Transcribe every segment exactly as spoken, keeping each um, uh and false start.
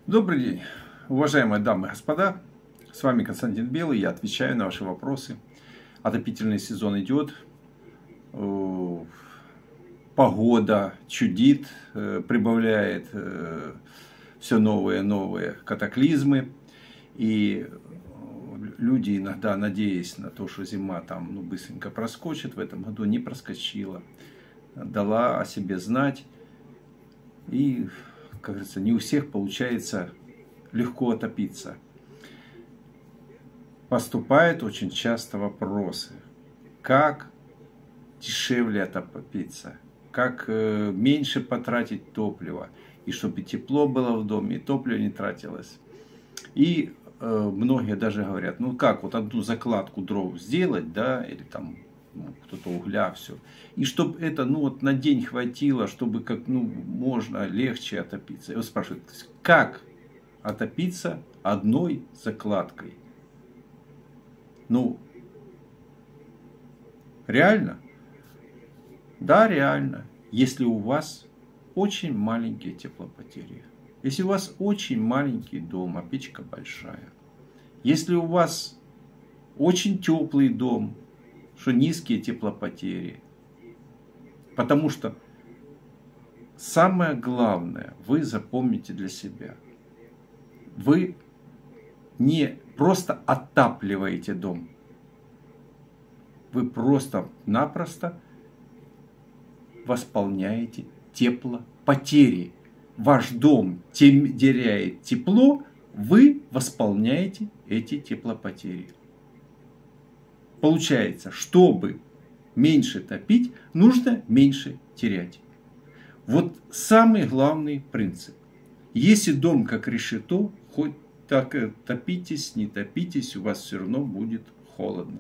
Добрый день, уважаемые дамы и господа. С вами Константин Белый, я отвечаю на ваши вопросы. Отопительный сезон идет, погода чудит, прибавляет все новые и новые катаклизмы. И люди иногда, надеясь на то, что зима там ну, быстренько проскочит, в этом году не проскочила, дала о себе знать. И, как говорится, не у всех получается легко отопиться. Поступают очень часто вопросы, как дешевле отопиться, как меньше потратить топлива, и чтобы тепло было в доме, и топливо не тратилось. И э, многие даже говорят, ну как, вот одну закладку дров сделать, да, или там ну, кто-то угля, все. И чтобы это, ну вот на день хватило, чтобы как, ну, можно легче отопиться. И вот спрашивают, как отопиться одной закладкой? Ну, реально? Да, реально. Если у вас очень маленькие теплопотери. Если у вас очень маленький дом, а печка большая. Если у вас очень теплый дом, что низкие теплопотери. Потому что самое главное вы запомните для себя. Вы не просто отапливаете дом. Вы просто-напросто восполняете теплопотери. Ваш дом теряет тепло, вы восполняете эти теплопотери. Получается, чтобы меньше топить, нужно меньше терять. Вот самый главный принцип. Если дом как решето, хоть так топитесь, не топитесь, у вас все равно будет холодно.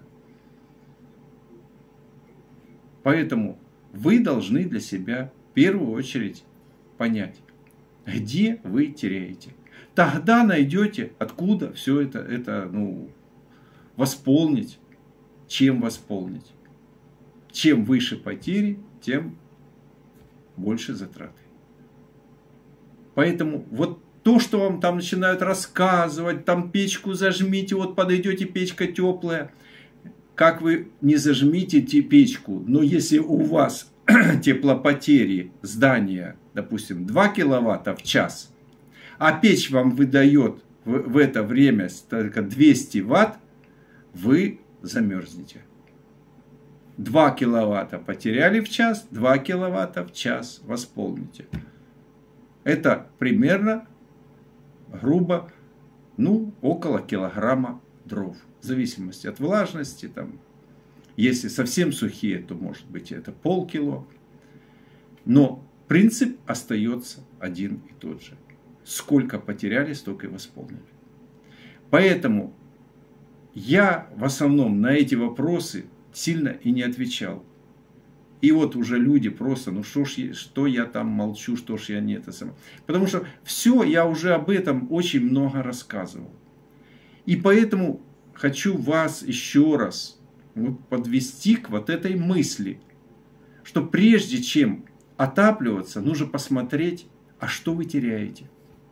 Поэтому вы должны для себя в первую очередь понять, где вы теряете. Тогда найдете, откуда все это, это ну, восполнить. Чем восполнить? Чем выше потери, тем больше затраты. Поэтому вот то, что вам там начинают рассказывать, там печку зажмите, вот подойдете, печка теплая. Как вы не зажмите печку, но если у вас теплопотери здания, допустим, два киловатта в час, а печь вам выдает в, в это время только двести ватт, вы замерзнете. два киловатта потеряли в час, два киловатта в час восполните. Это примерно, грубо, ну, около килограмма дров. В зависимости от влажности. Там, если совсем сухие, то может быть это полкило. Но принцип остается один и тот же. Сколько потеряли, столько и восполнили. Поэтому я в основном на эти вопросы сильно и не отвечал. И вот уже люди просто, ну что ж, что я там молчу, что ж я не это самое. Потому что все, я уже об этом очень много рассказывал. И поэтому хочу вас еще раз вот подвести к вот этой мысли, что прежде чем отапливаться, нужно посмотреть, а что вы теряете.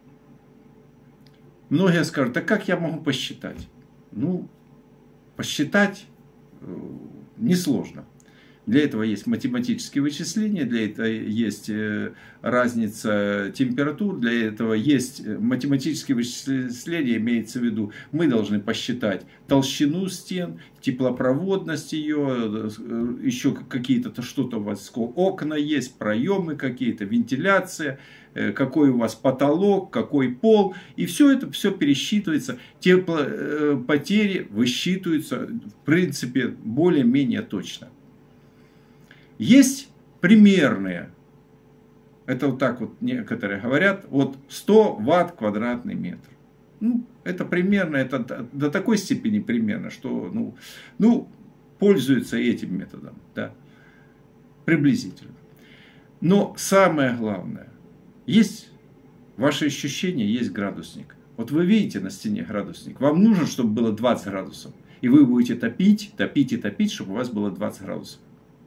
Многие скажут, а как я могу посчитать? Ну, посчитать э, несложно. Для этого есть математические вычисления, для этого есть разница температур, для этого есть математические вычисления, имеется в виду, мы должны посчитать толщину стен, теплопроводность ее, еще какие-то что-то у вас, окна есть, проемы какие-то, вентиляция, какой у вас потолок, какой пол, и все это все пересчитывается, теплопотери высчитываются в принципе более-менее точно. Есть примерные, это вот так вот некоторые говорят, вот сто ватт квадратный метр. Ну, это примерно, это до такой степени примерно, что ну, ну, пользуются этим методом, да, приблизительно. Но самое главное, есть ваши ощущения, есть градусник. Вот вы видите на стене градусник, вам нужно, чтобы было двадцать градусов, и вы будете топить, топить и топить, чтобы у вас было двадцать градусов.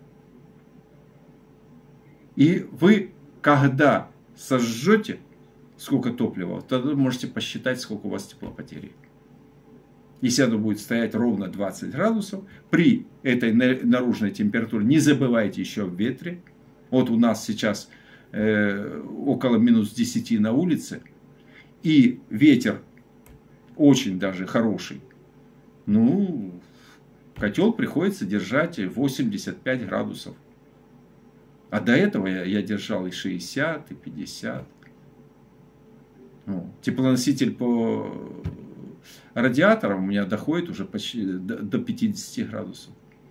И вы, когда сожжете, сколько топлива, тогда можете посчитать, сколько у вас теплопотери. Если оно будет стоять ровно двадцать градусов, при этой наружной температуре, не забывайте еще в ветре. Вот у нас сейчас э, около минус десяти на улице, и ветер очень даже хороший. Ну, котел приходится держать восемьдесят пять градусов. А до этого я, я держал и шестьдесят, и пятьдесят. Ну, теплоноситель по радиаторам у меня доходит уже почти до, до пятидесяти градусов.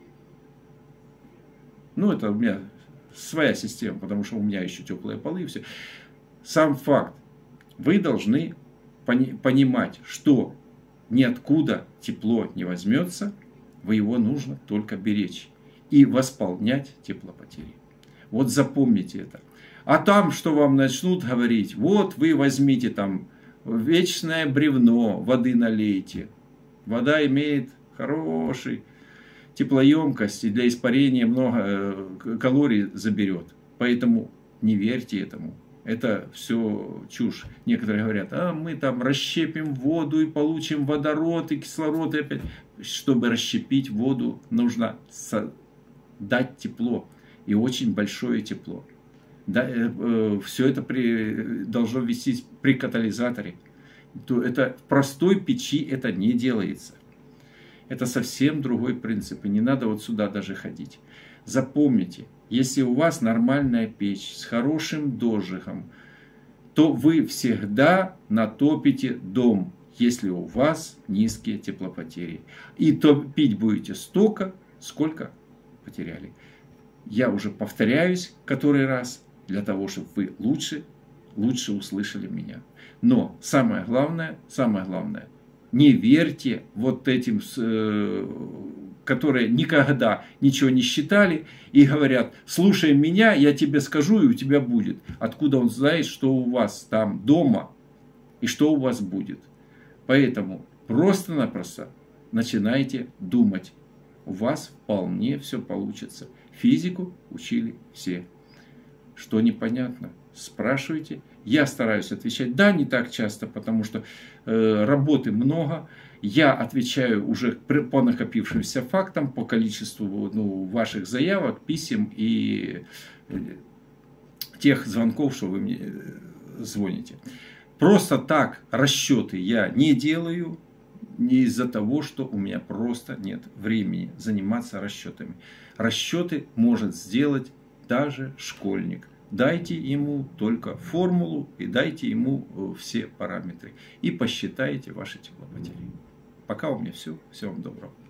Ну, это у меня своя система, потому что у меня еще теплые полы и все. Сам факт. Вы должны пони- понимать, что ниоткуда тепло не возьмется, вы его нужно только беречь и восполнять теплопотери. Вот запомните это. А там, что вам начнут говорить, вот вы возьмите там вечное бревно, воды налейте. Вода имеет хороший теплоемкость и для испарения много калорий заберет. Поэтому не верьте этому. Это все чушь. Некоторые говорят, а мы там расщепим воду и получим водород и кислород. И опять. Чтобы расщепить воду, нужно дать тепло. И очень большое тепло. Да, э, все это при, должно вестись при катализаторе. То это в простой печи это не делается. Это совсем другой принцип. И не надо вот сюда даже ходить. Запомните, если у вас нормальная печь с хорошим дождиком, то вы всегда натопите дом, если у вас низкие теплопотери. И топить будете столько, сколько потеряли. Я уже повторяюсь который раз, для того, чтобы вы лучше, лучше услышали меня. Но самое главное, самое главное, не верьте вот этим, которые никогда ничего не считали и говорят, слушай меня, я тебе скажу, и у тебя будет. Откуда он знает, что у вас там дома и что у вас будет. Поэтому просто-напросто начинайте думать. У вас вполне все получится. Физику учили все. Что непонятно, спрашивайте. Я стараюсь отвечать, да, не так часто, потому что э, работы много. Я отвечаю уже по накопившимся фактам, по количеству ну, ваших заявок, писем и э, тех звонков, что вы мне звоните. Просто так расчеты я не делаю, не из-за того, что у меня просто нет времени заниматься расчетами. Расчеты может сделать даже школьник. Дайте ему только формулу и дайте ему все параметры. И посчитайте ваши теплопотери. Пока у меня все. Всего вам доброго.